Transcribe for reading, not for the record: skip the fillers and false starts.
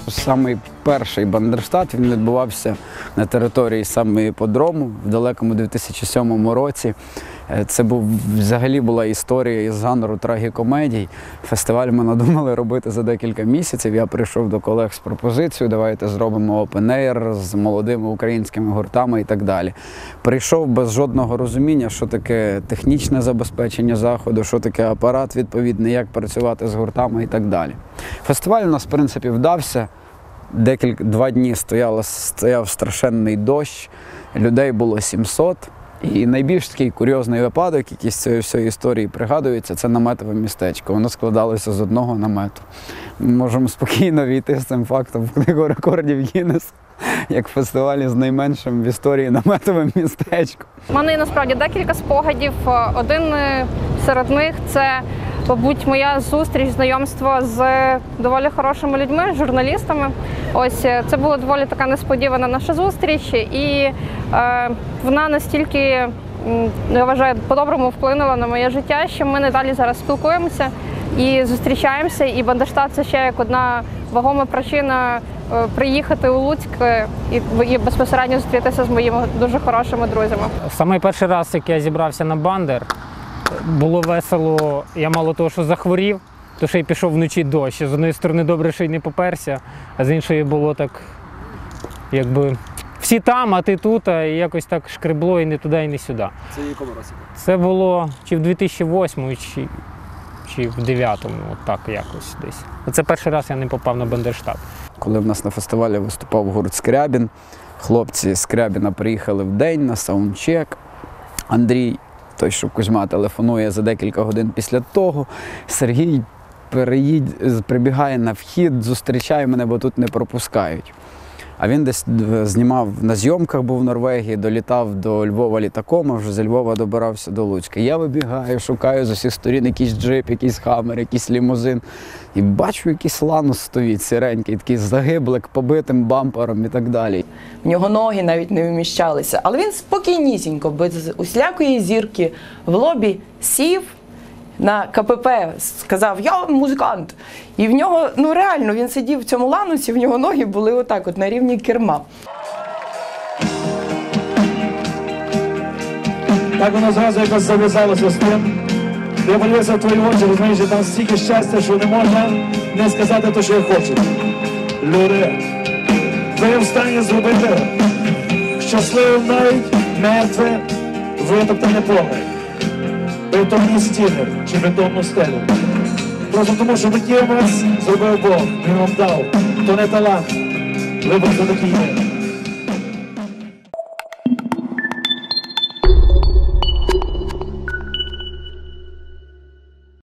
Самий перший Бандерштат, він відбувався на території саме іпподрому в далекому 2007 році. Це взагалі була історія із жанру трагікомедій. Фестиваль ми надумали робити за декілька місяців. Я прийшов до колег з пропозицією, давайте зробимо open-air з молодими українськими гуртами і так далі. Прийшов без жодного розуміння, що таке технічне забезпечення заходу, що таке апарат відповідний, як працювати з гуртами і так далі. Фестиваль у нас, в принципі, вдався. 2 дні стояв страшенний дощ, людей було 700. І найбільш такий курйозний випадок, який з цієї всієї історії пригадується, це наметове містечко. Воно складалося з одного намету. Ми можемо спокійно війти з цим фактом в книгу рекордів Гіннеса, як фестивалі з найменшим в історії наметовим містечком. У мене насправді декілька спогадів. Один серед них – це, мабуть, моя зустріч, знайомство з доволі хорошими людьми, журналістами. Ось це була доволі така несподівана наша зустріч, і вона настільки, я вважаю, по-доброму вплинула на моє життя, що ми надалі зараз спілкуємося і зустрічаємося. І Бандерштат – це ще як одна вагома причина приїхати у Луцьк і безпосередньо зустрітися з моїми дуже хорошими друзями. Самий перший раз, як я зібрався на Бандер, було весело. Я мало того, що захворів, то ще й пішов вночі дощ. З однієї сторони добре, що й не поперся, а з іншої було так, якби всі там, а ти тут, і якось так шкребло і не туди, і не сюди. Це в якому році? Це було чи в 2008, чи в 2009-му, так якось десь. Це перший раз я не попав на Бандерштат. Коли в нас на фестивалі виступав гурт «Скрябін», хлопці з Скрябіна приїхали вдень на саундчек. Андрій, той, що Кузьма, телефонує за декілька годин після того. Сергій прибігає на вхід, зустрічає мене, бо тут не пропускають. А він десь знімав на зйомках, був в Норвегії, долітав до Львова літаком, а вже зі Львова добирався до Луцька. Я вибігаю, шукаю з усіх сторін якийсь джип, якийсь хаммер, якийсь лімузин. І бачу, якийсь ланус стоїть сиренький, такий загиблик, побитим бампером і так далі. В нього ноги навіть не вміщалися. Але він спокійнісінько, без усілякої зірки в лобі сів на КПП, сказав: «Я музикант». І в нього, ну реально, він сидів в цьому ланусі, в нього ноги були отак от на рівні керма. Так воно зразу якось зав'язалося з тим. Я подивився в твої очі, розумієш, що там стільки щастя, що не можна не сказати те, що я хочу. Люди, ви в стані зробити щасливим навіть мертве витоптане поле. Бетонні стіни чи бетонну стелю. Просто тому, що такі у вас зробив Бог, Він вам дав. То не талант, ви просто такі є.